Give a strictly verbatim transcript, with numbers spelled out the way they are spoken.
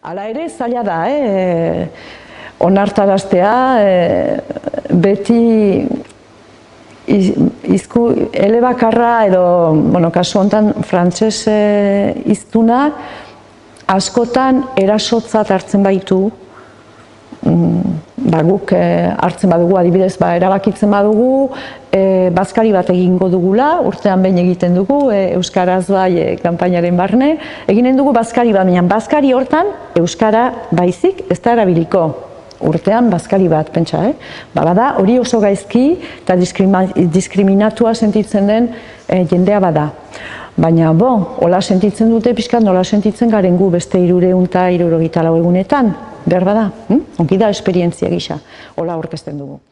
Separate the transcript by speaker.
Speaker 1: Hala ere, zaila da, eh? Onartaraztea, eh, beti izku elebakarra edo, bueno, kasu honetan frantses hiztunak askotan erasotzat hartzen baitu, ba, guk hartzen badugu, adibidez, ba, erabakitzen badugu, e, bazkari bat egingo dugula, urtean behin egiten dugu, e, Euskaraz bai e, kanpainaren barne, eginen dugu bazkari bat, baina bazkari hortan Euskara baizik ez da erabiliko. Urtean bazkari bat, pentsa, eh? Ba, bada, hori oso gaizki eta diskriminatua sentitzen den e, jendea bada. Baina, bo, hola sentitzen dute, pixkat nola sentitzen garen gu beste hirureun eta hirurogeita lau egunetan, behar bada, hm? Onki da esperientzia gisa, hola aurkezten dugu.